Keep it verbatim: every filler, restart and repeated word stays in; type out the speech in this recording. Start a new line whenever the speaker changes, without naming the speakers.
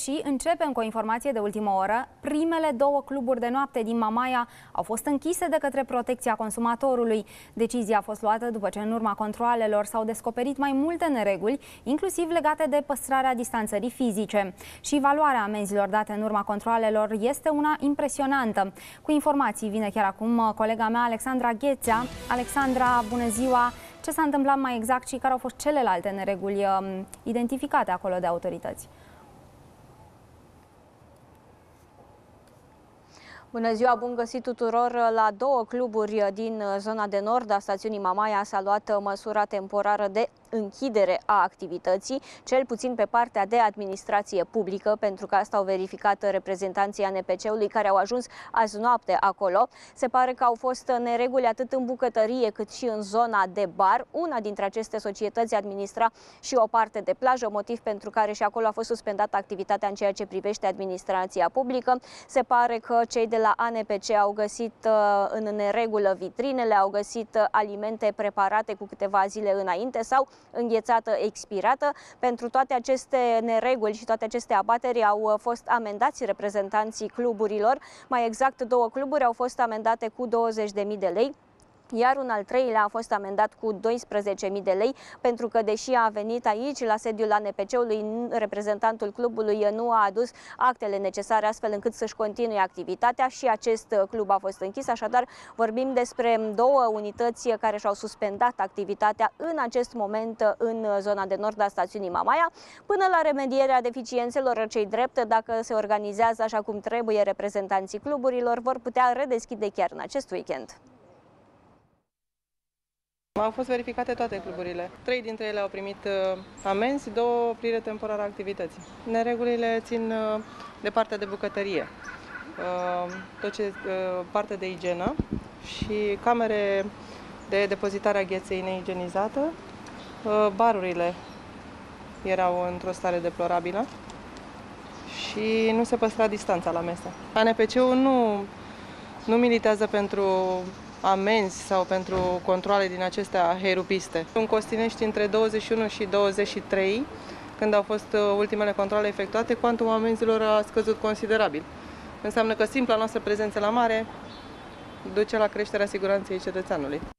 Și începem cu o informație de ultimă oră. Primele două cluburi de noapte din Mamaia au fost închise de către Protecția Consumatorului. Decizia a fost luată după ce în urma controalelor s-au descoperit mai multe nereguli, inclusiv legate de păstrarea distanțării fizice. Și valoarea amenzilor date în urma controalelor este una impresionantă. Cu informații vine chiar acum colega mea Alexandra Ghețea. Alexandra, bună ziua! Ce s-a întâmplat mai exact și care au fost celelalte nereguli um, identificate acolo de autorități?
Bună ziua, bun găsit tuturor! La două cluburi din zona de nord a stațiunii Mamaia s-a luat măsura temporară de închidere a activității, cel puțin pe partea de administrație publică, pentru că asta au verificat reprezentanții A N P C-ului care au ajuns azi noapte acolo. Se pare că au fost nereguli atât în bucătărie cât și în zona de bar. Una dintre aceste societăți administra și o parte de plajă, motiv pentru care și acolo a fost suspendată activitatea în ceea ce privește administrația publică. Se pare că cei de la A N P C au găsit în neregulă vitrinele, au găsit alimente preparate cu câteva zile înainte sau înghețată, expirată. Pentru toate aceste nereguli și toate aceste abateri au fost amendați reprezentanții cluburilor. Mai exact, două cluburi au fost amendate cu douăzeci de mii de lei. Iar un al treilea a fost amendat cu doisprezece mii de lei, pentru că, deși a venit aici, la sediul A N P C-ului, reprezentantul clubului nu a adus actele necesare astfel încât să-și continue activitatea și acest club a fost închis. Așadar, vorbim despre două unități care și-au suspendat activitatea în acest moment în zona de nord a stațiunii Mamaia. Până la remedierea deficiențelor, cei drept, dacă se organizează așa cum trebuie reprezentanții cluburilor, vor putea redeschide chiar în acest weekend.
Au fost verificate toate cluburile. Trei dintre ele au primit uh, amenzi, două oprire temporară a activității. Neregulile țin uh, de partea de bucătărie, uh, tot ce uh, parte de igienă și camere de depozitare a gheței neigienizată. Uh, barurile erau într-o stare deplorabilă și nu se păstra distanța la mese. A N P C-ul nu, nu militează pentru amenzi sau pentru controale din acestea heirupiste. În Costinești, între douăzeci și unu și douăzeci și trei, când au fost ultimele controale efectuate, cuantumul amenzilor a scăzut considerabil. Înseamnă că simpla noastră prezență la mare duce la creșterea siguranței cetățeanului.